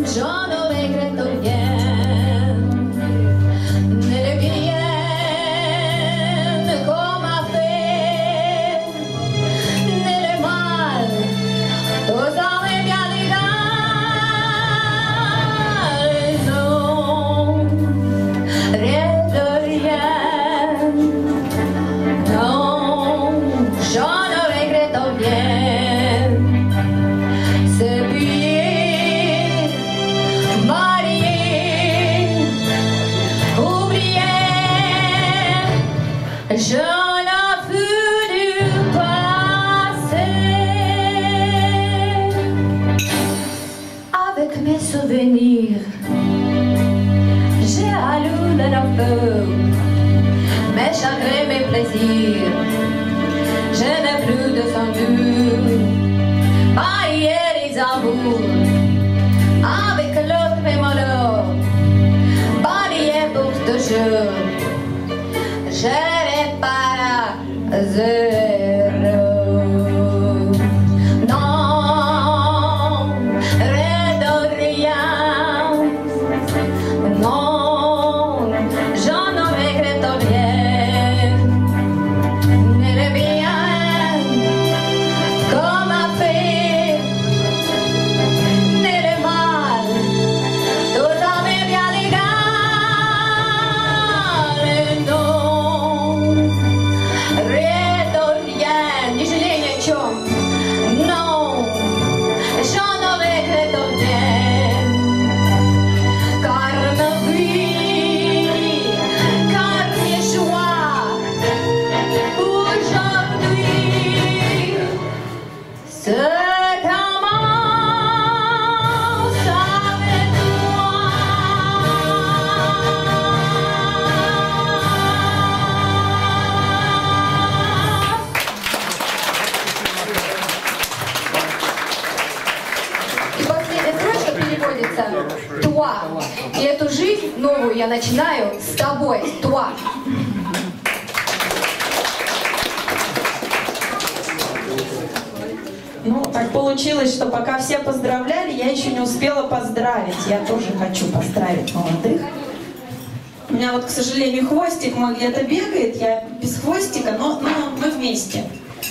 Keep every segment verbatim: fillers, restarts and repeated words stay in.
И эту жизнь новую я начинаю с тобой, toi. Ну, так получилось, что пока все поздравляли, я еще не успела поздравить. Я тоже хочу поздравить молодых. У меня вот, к сожалению, хвостик мой где-то бегает, я без хвостика, но, но мы вместе.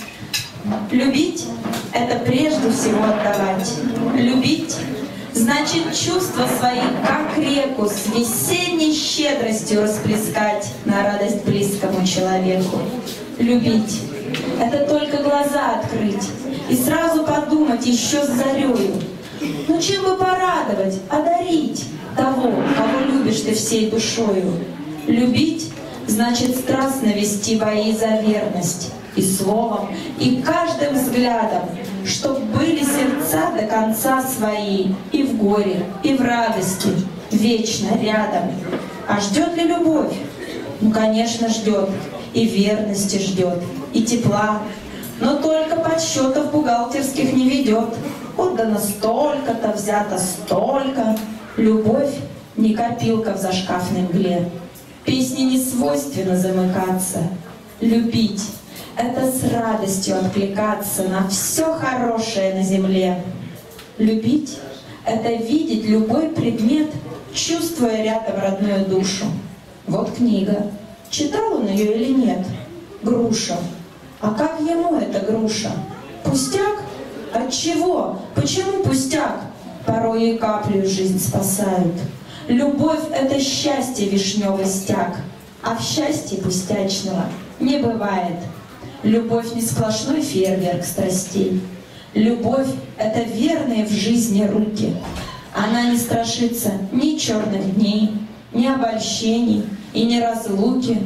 Любить — это прежде всего отдавать. Любить — значит чувства свои, как реку, с весенней щедростью расплескать на радость близкому человеку. Любить — это только глаза открыть и сразу подумать еще с зарею. Ну чем бы порадовать, одарить того, кого любишь ты всей душою. Любить — значит страстно вести бои за верность и словом, и каждым взглядом, чтоб были сердца до конца свои, и в горе, и в радости, вечно рядом. А ждет ли любовь? Ну, конечно, ждет. И верности ждет, и тепла. Но только подсчетов бухгалтерских не ведет. Отдано столько-то, взято столько. Любовь — не копилка в зашкафной мгле. Песне не свойственно замыкаться. Любить — это с радостью откликаться на все хорошее на земле. Любить — это видеть любой предмет, чувствуя рядом родную душу. Вот книга. Читал он ее или нет? Груша. А как ему эта груша? Пустяк? Отчего? Почему пустяк? Порой и каплю жизнь спасают. Любовь — это счастье, вишневый стяг. А в счастье пустячного не бывает. Любовь не сплошной фейерверк страстей. Любовь — это верные в жизни руки. Она не страшится ни черных дней, ни обольщений и ни разлуки.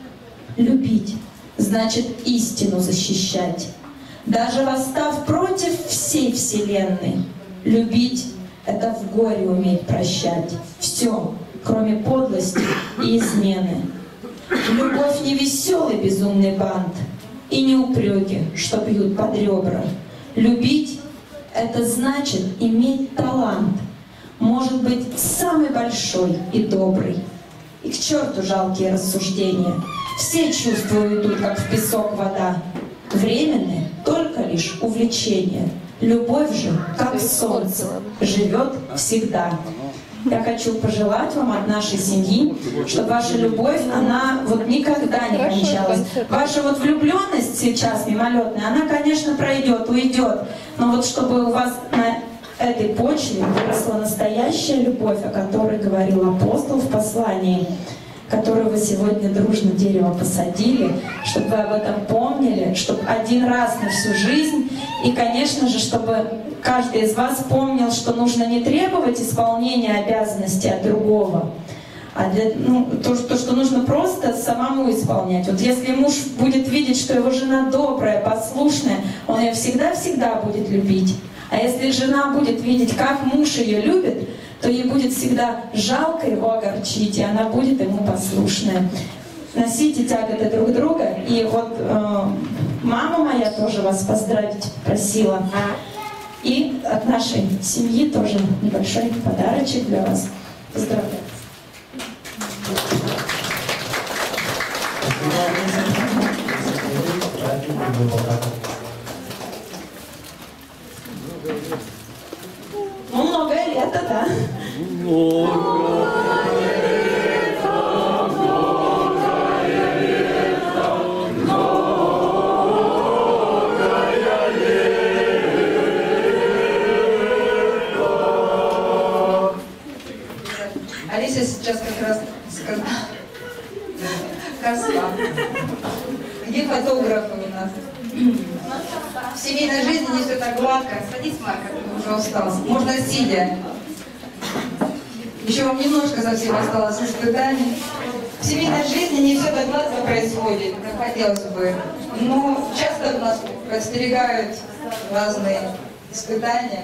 Любить — значит истину защищать, даже восстав против всей вселенной. Любить — это в горе уметь прощать все, кроме подлости и измены. Любовь не веселый безумный бант и не упреки, что бьют под ребра. Любить — это значит иметь талант, может быть, самый большой и добрый. И к черту жалкие рассуждения. Все чувства уйдут, как в песок вода. Временные только лишь увлечения. Любовь же, как солнце, живет всегда. Я хочу пожелать вам от нашей семьи, чтобы ваша любовь, она вот никогда не кончалась. Ваша вот влюбленность сейчас мимолетная, она, конечно, пройдет, уйдет. Но вот чтобы у вас на этой почве выросла настоящая любовь, о которой говорил апостол в послании, которую вы сегодня дружно дерево посадили, чтобы вы об этом помнили, чтобы один раз на всю жизнь, и, конечно же, чтобы каждый из вас помнил, что нужно не требовать исполнения обязанностей от другого, а для, ну, то, то, что нужно просто самому исполнять. Вот если муж будет видеть, что его жена добрая, послушная, он ее всегда-всегда будет любить. А если жена будет видеть, как муж ее любит, то ей будет всегда жалко его огорчить, и она будет ему послушная. Носите тяготы друг друга. И вот э, мама моя тоже вас поздравить просила. И от нашей семьи тоже небольшой подарочек для вас. Поздравляю. Ну, многое лето, да? Олеся сейчас как раз сказала. Красава. Где фотографы у нас? В семейной жизни не все так гладко. Садись, Марка, ты уже устал. Можно сидя. Еще вам немножко совсем осталось испытаний. В семейной жизни не все так гладко происходит, как хотелось бы. Но часто нас подстерегают разные испытания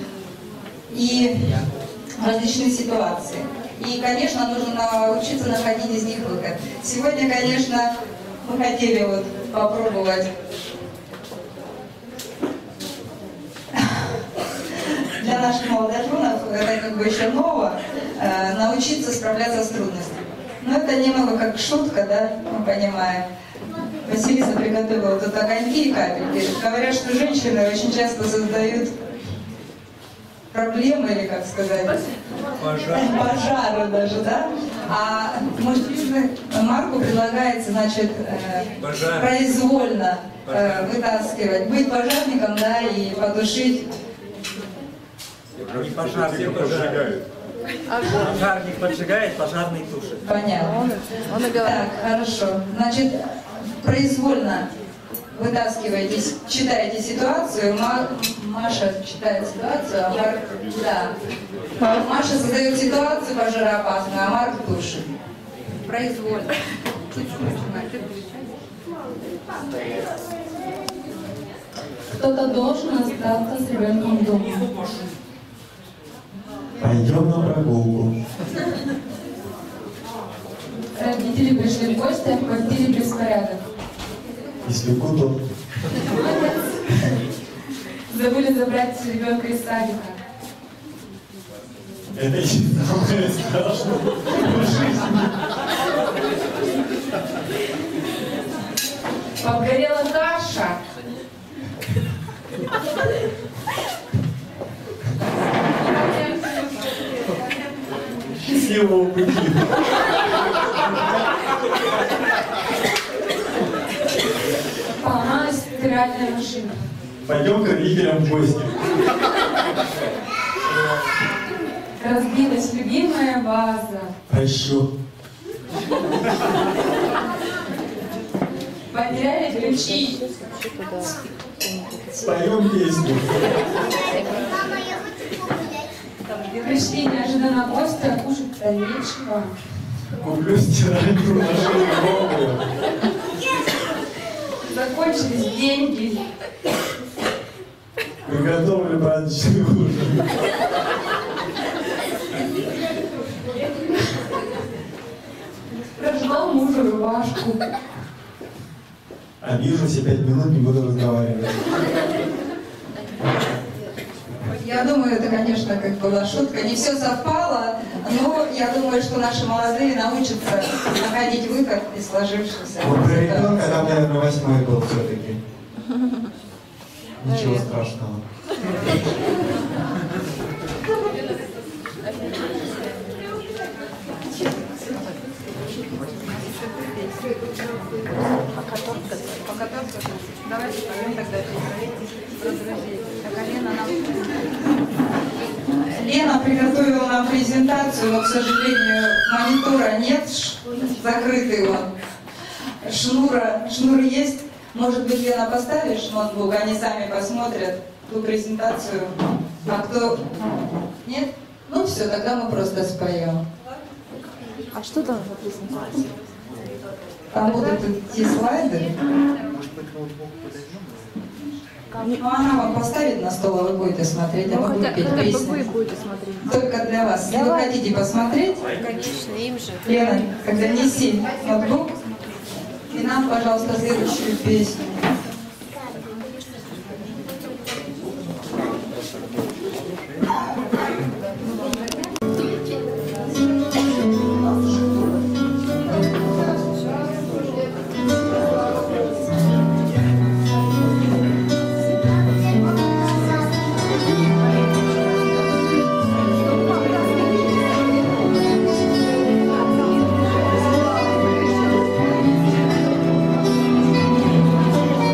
и различные ситуации. И, конечно, нужно научиться находить из них выход. Сегодня, конечно, мы хотели вот попробовать для наших молодоженов, это как бы еще ново, э, научиться справляться с трудностями. Но это немного как шутка, да, мы понимаем. Василиса приготовила тут огоньки и капельки. Говорят, что женщины очень часто создают проблемы, или как сказать, пожары, пожары даже, да? А может, Марку предлагается, значит, э, произвольно э, вытаскивать, быть пожарником, да, и потушить. Не пожарник поджигает. Пожарник поджигает, пожарный тушит. Понятно. Так, хорошо. Значит, произвольно вытаскиваете, читаете ситуацию, Маша читает ситуацию, а Марк, да. Маша создает ситуацию пожароопасную, а Марк тушит. Произвольно. Кто-то должен остаться с ребенком дома. Пойдем на прогулку. Родители пришли в гости, а в квартире беспорядок. Если то... Забыли забрать ребенка из садика. Это не самое страшное в жизни. Обгорела каша. Счастливого пути. Поломалась стиральная машина. Пойдем к родителям в гости. Разбилась любимая ваза. А еще? Потеряли ключи. Споем песню. Пришли неожиданно гости, а кушать-то нечего. Куплю стиральную машину новую. Закончились деньги. Приготовлю праздничный ужин. Прожила мужу рубашку. Обижусь и пять минут не буду разговаривать. Я думаю, это, конечно, как была шутка. Не все совпало, но я думаю, что наши молодые научатся находить выход из сложившихся Вот про ребенка ситуаций. там, наверное, восьмой был все-таки. Ничего страшного. Давайте поем тогда Лена приготовила нам презентацию, но, к сожалению, монитора нет, закрытый он. Шнура, шнур есть. Может быть, Лена, поставишь ноутбук, они сами посмотрят ту презентацию. А кто... Нет? Ну все, тогда мы просто споем. А что там за презентация? Там будут идти слайды. Ну, она вам поставит на стол, а вы будете смотреть, а мы будем петь песни. Вы будете смотреть. Только для вас. Если вы хотите посмотреть, Конечно, им же. Лена, когда неси ноутбук, и нам, пожалуйста, следующую песню. Thank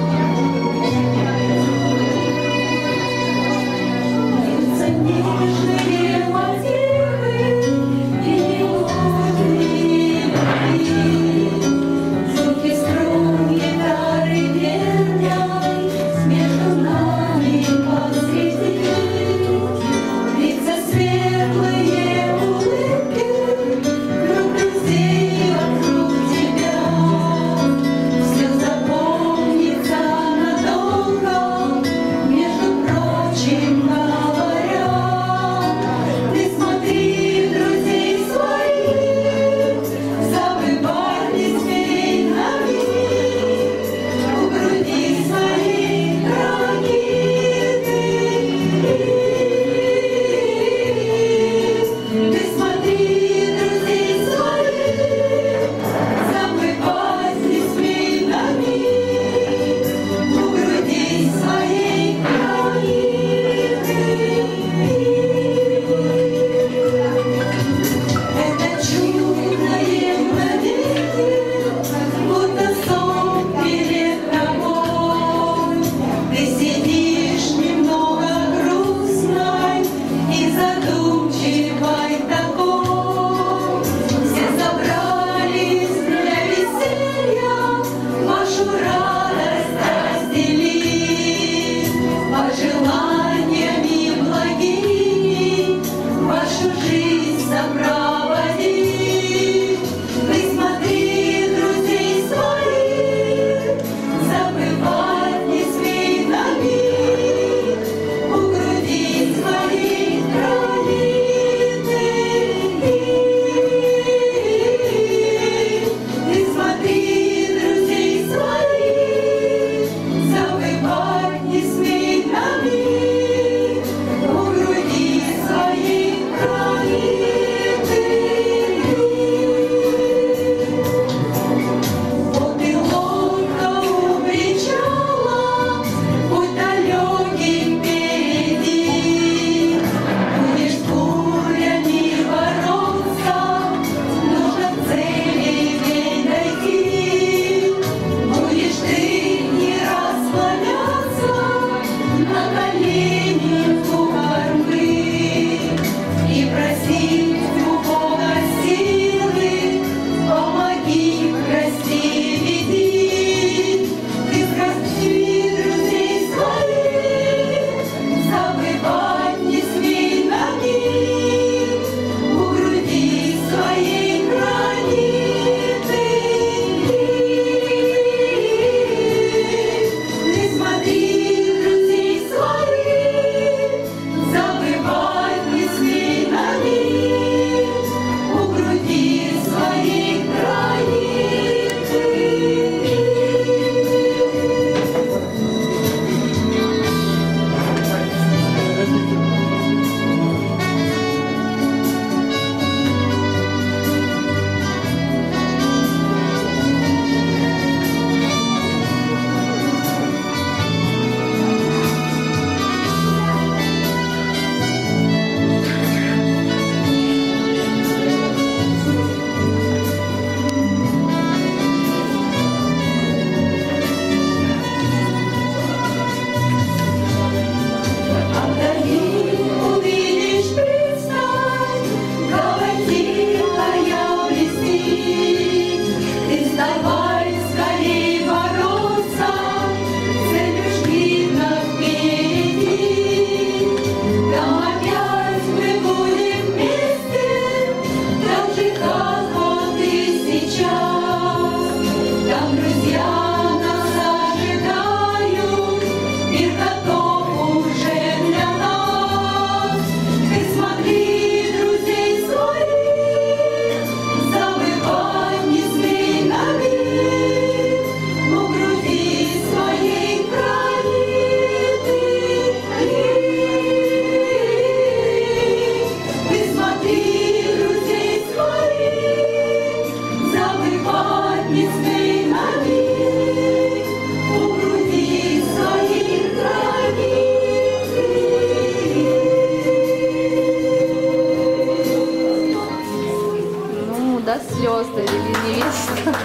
апостоль или невеста.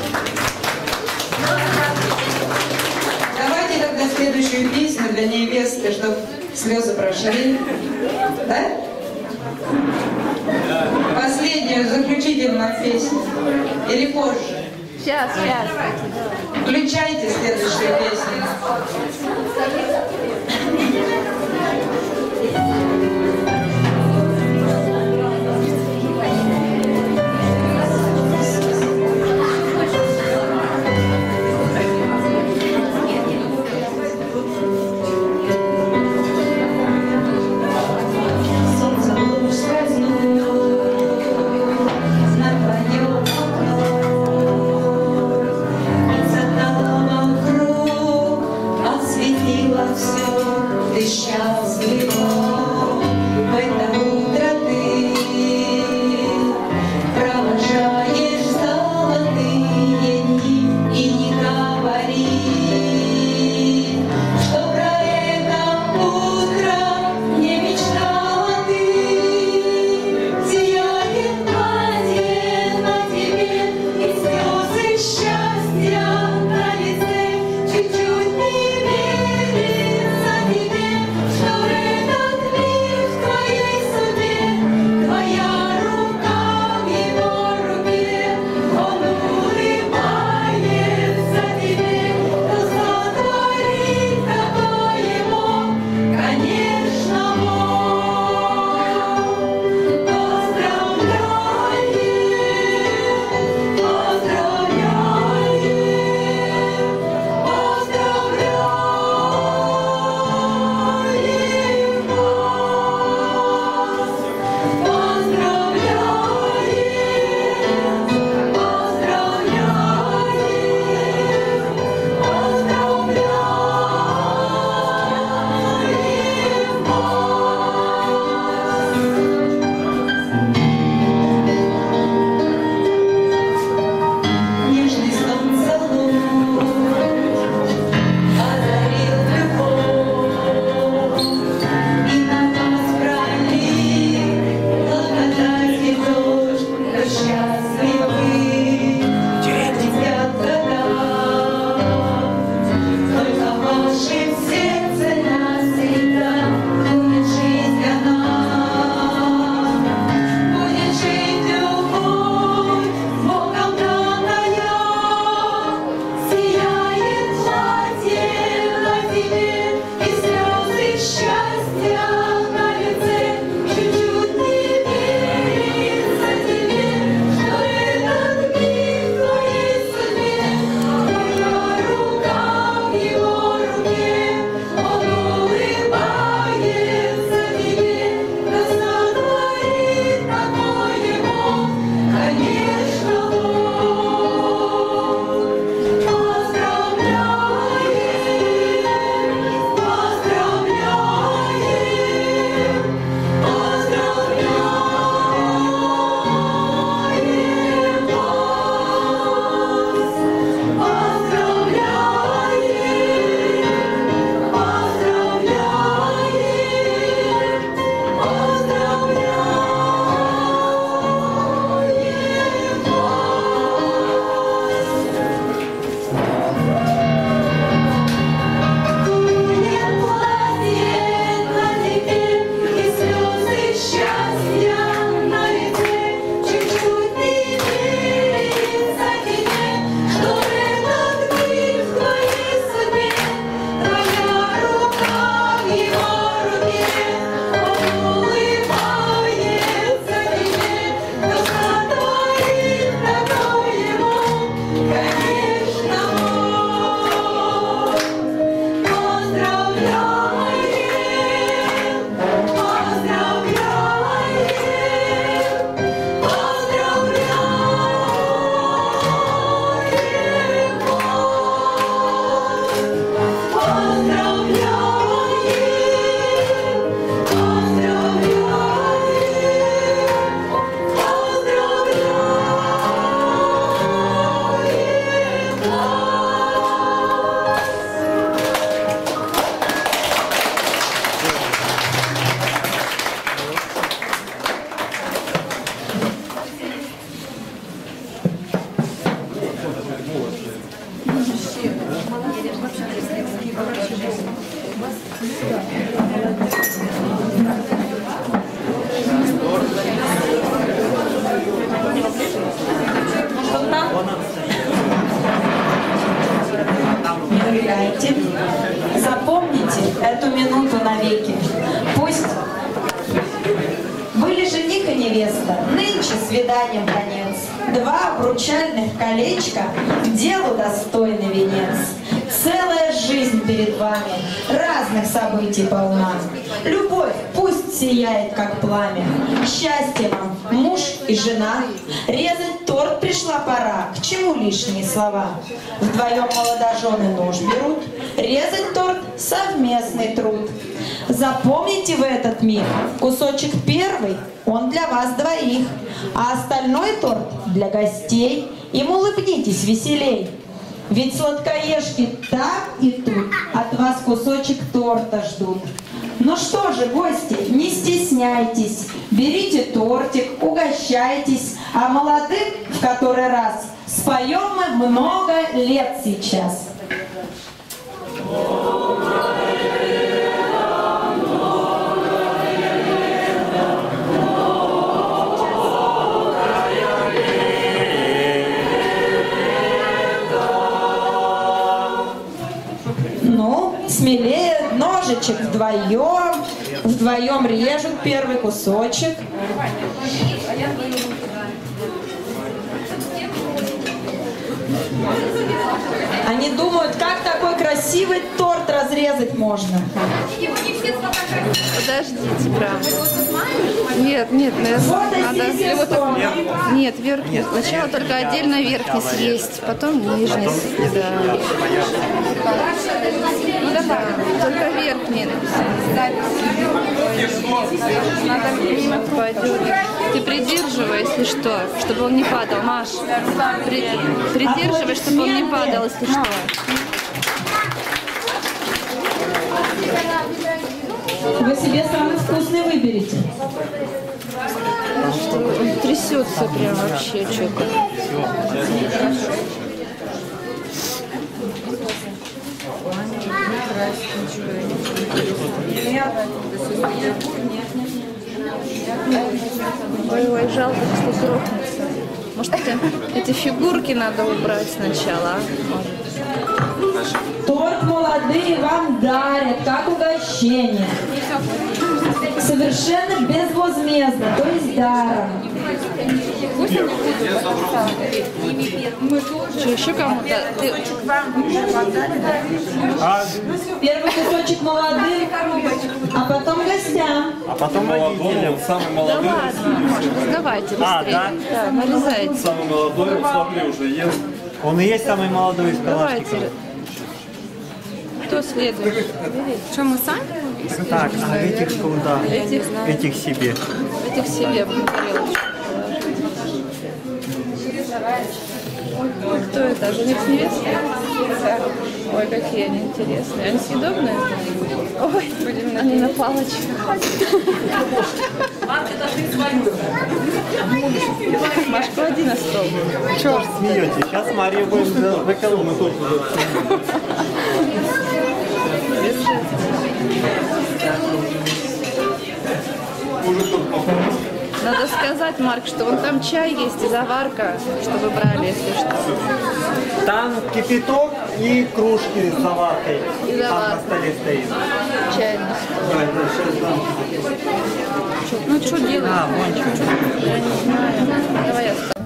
Давайте тогда следующую песню для невесты, чтобы слезы прошли. Да? Последнюю, заключительную песню. Или позже? Сейчас, сейчас. Включайте следующую песню. Ты счастлив. невеста, нынче свиданием конец. Два обручальных колечка, делу достойный венец. Целая жизнь перед вами, разных событий полна. Любовь пусть сияет, как пламя. Счастье вам, муж и жена. Резать торт пришла пора, к чему лишние слова? Вдвоем молодожены нож берут. Резать торт — совместный труд. Запомните в этот миг, кусочек первый, он для вас двоих, а остальной торт для гостей. Им улыбнитесь веселей. Ведь сладкоежки так и тут от вас кусочек торта ждут. Ну что же, гости, не стесняйтесь, берите тортик, угощайтесь, а молодым в который раз споем мы много лет сейчас. Смелее, ножичек вдвоем, вдвоем режут первый кусочек. Они думают, как такой красивый торт разрезать можно. Подождите, правда. Нет, нет, надо его так... Нет, верхний. Сначала только отдельно верхний съесть, потом нижний. Да. Ну давай, только верхний. Пойдет. Ты придерживай, если что, чтобы он не падал, Маш. При... Придерживай, чтобы он не падал, если что. Вы себе самый вкусный выберете. Он трясется прям вообще что-то. Ой, ой, жалко, что грохнется. Может, эти, эти фигурки надо убрать сначала, а? Торт молодые вам дарят, как угощение. Совершенно безвозмездно, то есть даром. Что, еще кому-то? Ты... Первый кусочек молодым, а потом гостям. А потом родителям. Самый Да молодой. ладно, давайте быстрее. А, да? Да, нарезайте. Самый молодой, вот смотри, уже ест. Он и есть самый молодой из Давайте. калашников. Кто следует? Что, мы сами? Так, а этих куда? Этих, Этих себе. этих себе в тарелочку. Ой, кто это? Жених с невестой? Ой, какие они интересные. Они съедобные? Ой, они на палочках. Маш, клади на стол. Чего ж смеетесь? Сейчас Марию будем выколумать. Надо сказать, Марк, что вон там чай есть и заварка, чтобы брали, если что. Там кипяток и кружки с заваркой. И Там заварка. на столе стоит. Чайный стол. Ну, что делать? А, вон что. Я не знаю. Давай я ставлю.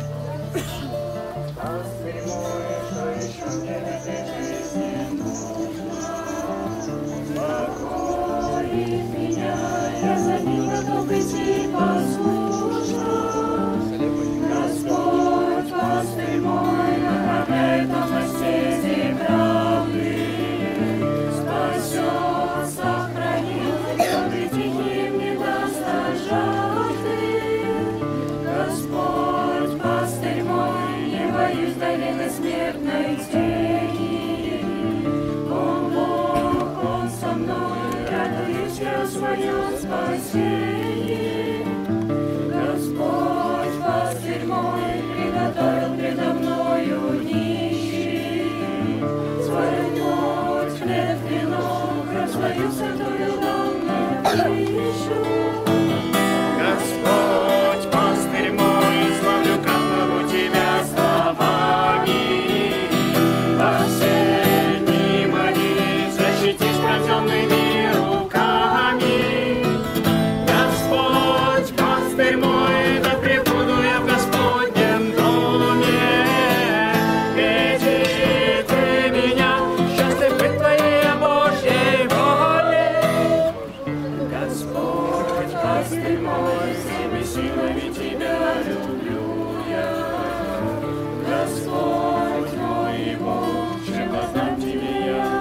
Господь, пастырь мой, приготовил предо мною нищий. Свою плоть, хлеб, вино, кровь свою святую дал на пищу. Господь, пастырь мой, славлю, как могу тебя словами. Последний молитв защитишь пронзенными руками. пастырь мой, да пребуду я в Господнем доме. Веди ты меня, счастлив быть твоей Божьей воле. Господь, пастырь мой, всеми силами тебя люблю я. Господь мой Бог, чем воздам тебе я.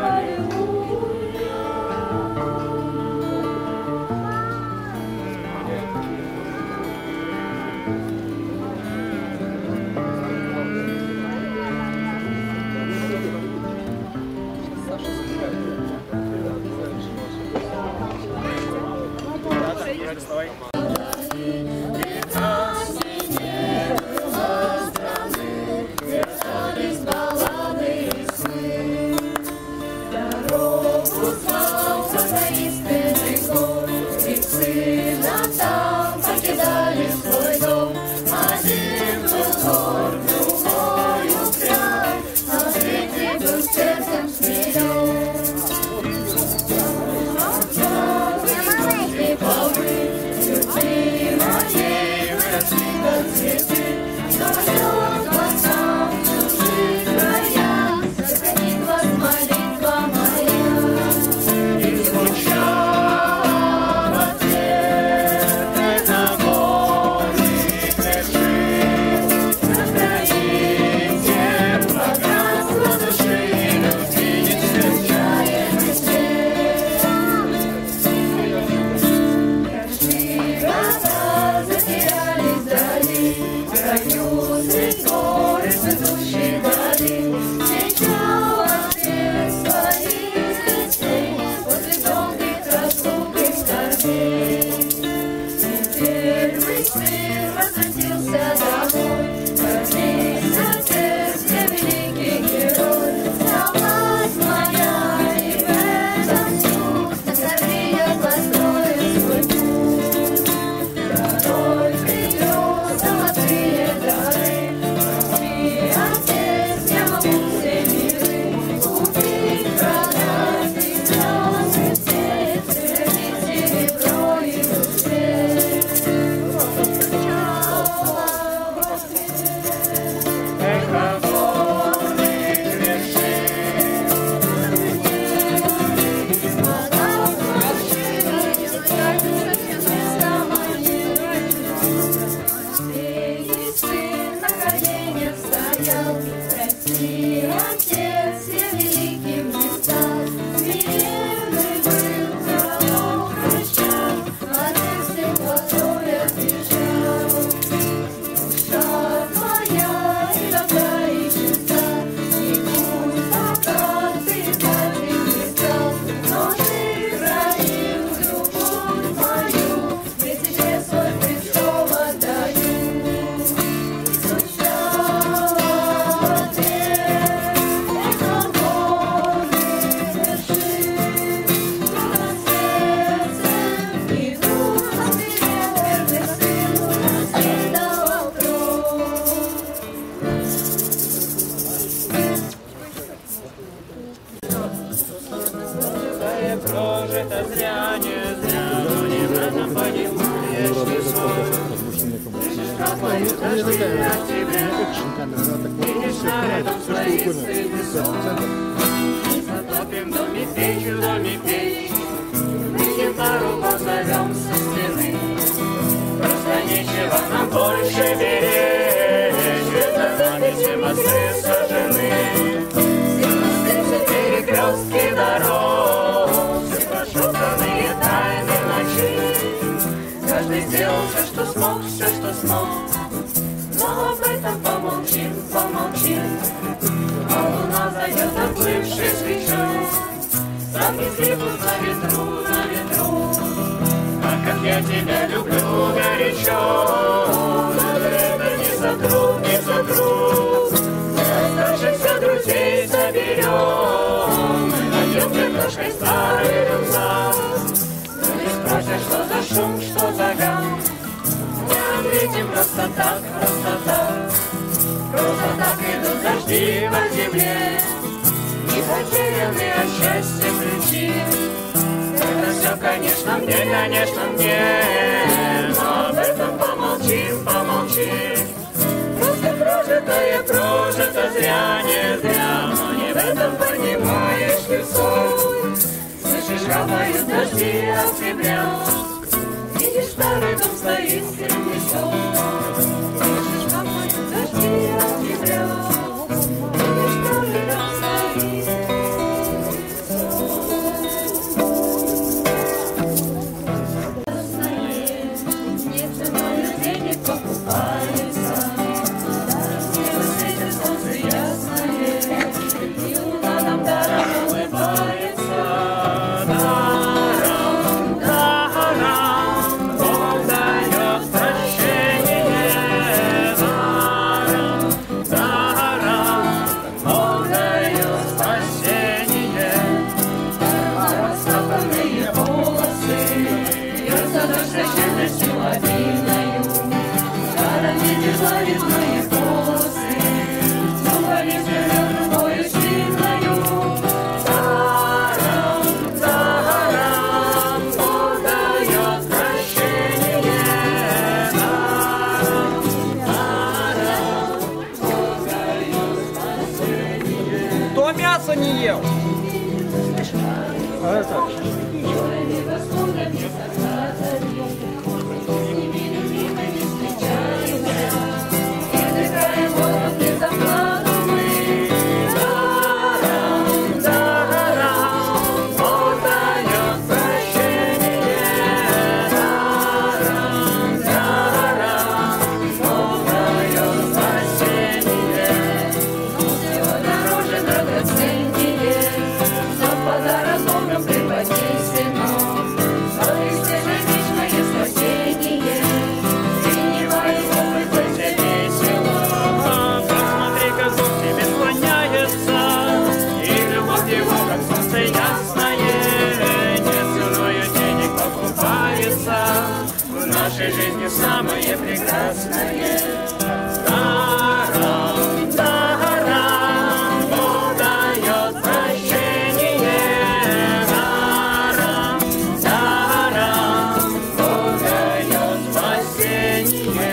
Прожито зря, не зря, но не в этом понимаешь ты капают дожди от тебя. Видишь на этом свои стыды сон. Затопим в доме печь, в доме печь. Мы гитару позовем со стены. Просто нечего нам больше беречь, ведь за нами все мосты сожжены. Все мосты, все перекрестки дорог, все прошептанные тайны ночи. Каждый сделал все, что смог, все, что смог. Но об этом помолчим, помолчим. А луна зайдет оплывшей свечой. Сам не слепнут на ветру, на ветру. А как я тебя люблю горячо. Но это не сотру, не сотру. Мы оставшихся друзей соберем. Мы найдем картошкой старый рюкзак. Но не спросишь, что за шум, что за гам. Не ответим просто так, просто так. Просто так идут дожди по земле. Не потерянные от счастья ключи. Это все, конечно, мне, конечно, мне. Но Замирают дожди октября. Видишь, старый дом стоит среди сосен. Видишь, капают дожди октября. Видишь, старый дом стоит среди сосен. Нет ценой денег покупается. Небо светит, солнце ясное, и луна нам даром улыбается. Ловит мои волосы, зубами живет рукою сильною. Даром, даром, Бог дает прощение. Даром, даром, Бог дает спасение. Кто мясо не ел? А это? Белыми восходами закатами, с ними любимыми встречаемся. В нашей жизни самое прекрасное. Даром, даром, Бог дает прощение. Даром, даром, Бог дает спасение.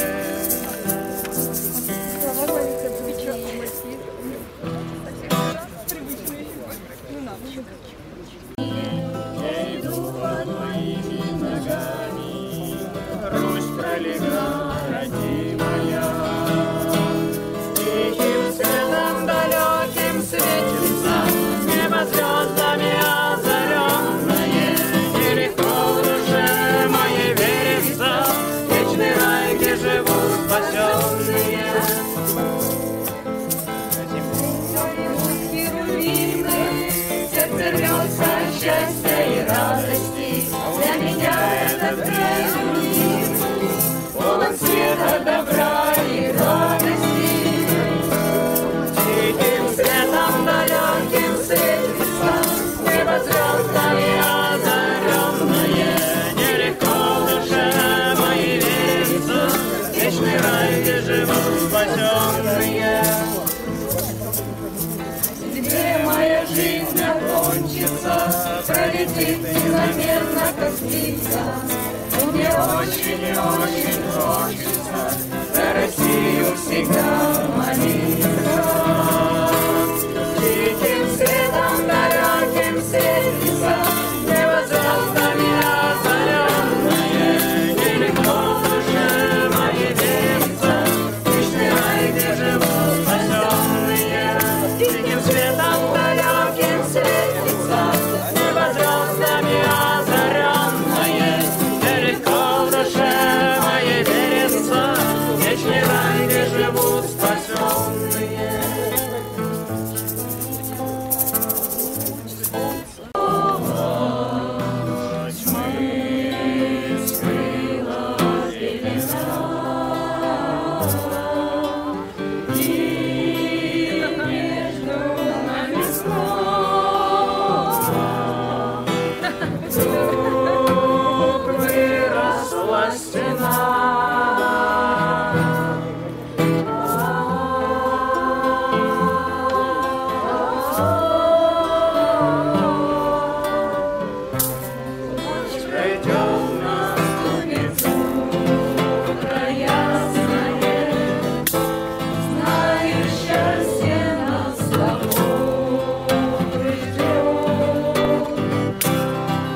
Я иду одними ногами, Русь пролегла, родимая. Тихим светом далеким светится небо звездами озаренное. Нелегко в душе моей верится вечный рай, где живут спасенные. Сердце рвется от счастья и радости. Для меня этот край любим, полон света, добра и радости. Тихим светом далеким светится небо звездами озаренное. Нелегко в душе моей верится вечный рай, где живут спасенные. Где моя жизнь окончится, пролетит незаметно, как птица. Мне очень и очень хочется за Россию всегда молиться. Тихим светом далеким светится небо звездами озаренное. Нелегко в душе моей верится вечный рай, где живут спасенные. Тихим светом далеким светится небо звездами озаренное. Нелегко в душе моей верится вечный рай, где живут спасенные. Тьмы скрыла пелена, и между нами снова вдруг выросла стена. Пройдем на улицу, утро ясное, знаю, счастье нас с тобой ждет.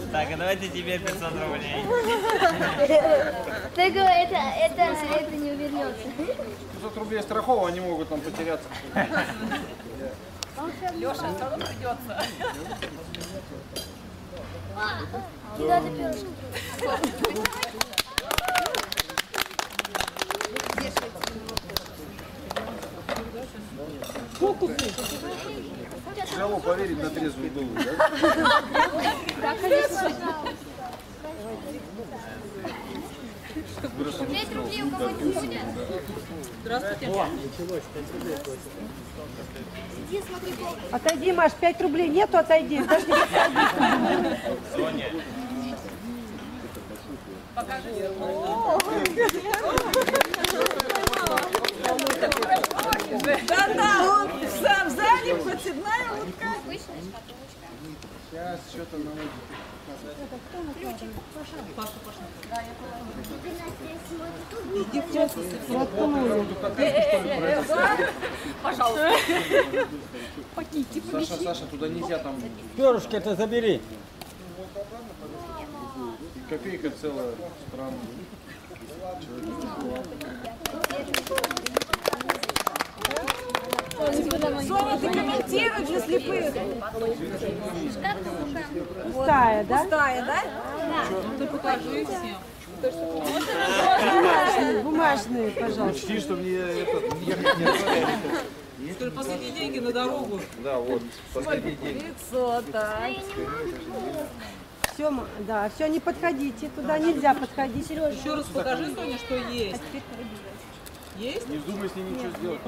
Так, а давайте тебе пятьсот рублей. Так это, это, это не увернется. пятьсот рублей страхово, они могут там потеряться. Леша, все равно придется. Куда ты перышки? Тяжело поверить на трезвую голову, да? Да, конечно. пять рублей у кого-нибудь будет? Здравствуйте. Иди, смотри, пол. Отойди, Маш, пять рублей нету, отойди. Даже не подходи. Соня. Покажи. Да-да, он сам занят, подседная утка. Сейчас что-то на Паша, Паша. Иди в тепло. Пожалуйста. Саша, Саша, туда нельзя там. Перышки-то забери. И копейка целая страна. Соня, ты комментируй для слепых. Пустая, да? Пустая, да? Ты покажи всем. Бумажные, бумажные, пожалуйста. Учти, что мне этот ехать не оставили. Скажи, последние деньги на дорогу. Да, вот, последний день. Лицо, так. Все, да, все, не подходите, туда нельзя подходить. Сережа. Еще раз покажи, Соня, что есть. Есть? Не вздумай с ним ничего сделать.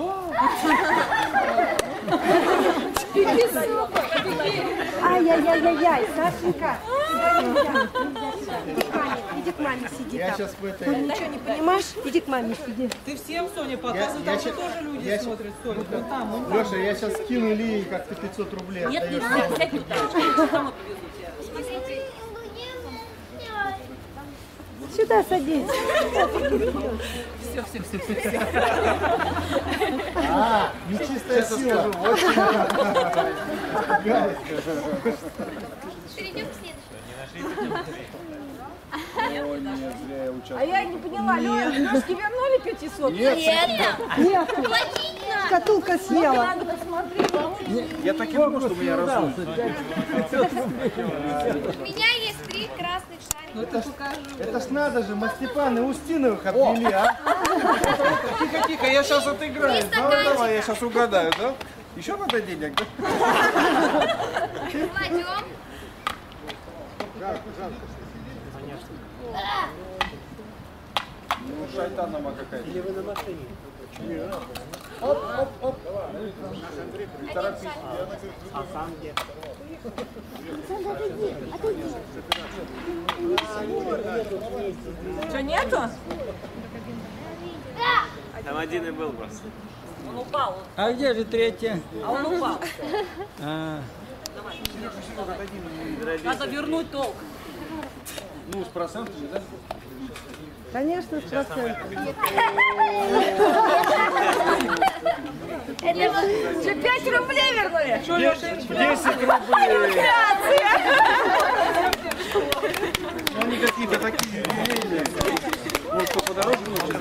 Ай-яй-яй-яй-яй, Сашенька, сюда нельзя. Иди к маме, иди к маме, сиди Я там. сейчас в этой... Ты ничего не понимаешь? Иди к маме, сиди. Ты всем, Соня, показывай, там же тоже люди смотрят, Соня. Вон там, вон там. Леша, я сейчас скину Лии, как ты пятьсот рублей Нет, не отдаешь. надо, сядь туда. Сама повезу тебя. Сюда садись. Все, все, все, все, все. А, нечистая сила. Перейдем к следующему. О, нет, зря я участвовал. А я не поняла, Лёшки вернули пятьсот? Нет, Нет, Платить надо. шкатулка съела. Надо посмотреть. я так и думал, что меня разумеют. У меня есть три красных шарика. Ну это покажу. Это ж надо же, Мастепаны Устиновых обвели, а? Тихо, тихо, я сейчас отыграю. Давай, давай, я сейчас угадаю, да? Еще надо денег, да? Кладем. Ну, шайтанова какая-то. Или вы на машине? Оп, оп, оп. Не торопись. А сам где? Что, нету? Там один и был просто. Он упал. А где же третья? А он упал. А. Надо вернуть долг. Ну, с процентами, да? Конечно, с процентами. Что, пять рублей вернули? Что, Леша, десять рублей. Они какие-то такие юбилейные. Вот кто подороже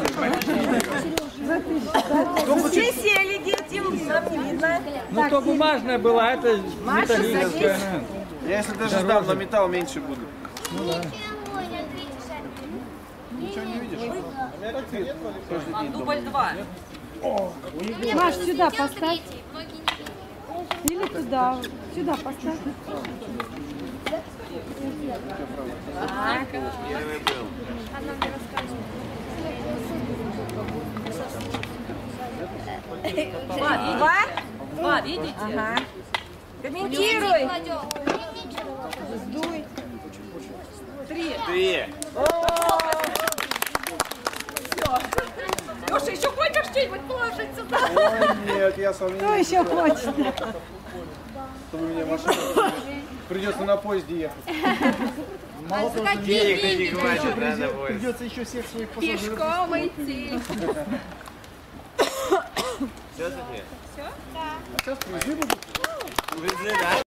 все сели, дети, нам не видно. Ну, то бумажная была, это металлическая. Я если даже сдам на металл, меньше буду. Ничего, не ответишь. Ничего не видишь? У меня ответ каждый Нам день. дубль два. Маш, сюда поставь. Многие не видят. Или туда. Сюда поставь. Первый был. Она мне рассказывает. Два, два? Два, видите? Ага. Комментируй. Кладем. Сдуй. Три. Три. Леша, еще хочешь что-нибудь положить сюда? Ой, нет, я с вами Кто не еще хочет? чтобы меня машина придется на поезде ехать. А за какие Денег деньги? не хватит, надо будет. Придется еще всех своих пассажиров. Пешком идти. Все, София? Да. А сейчас призы будут. Призы, да?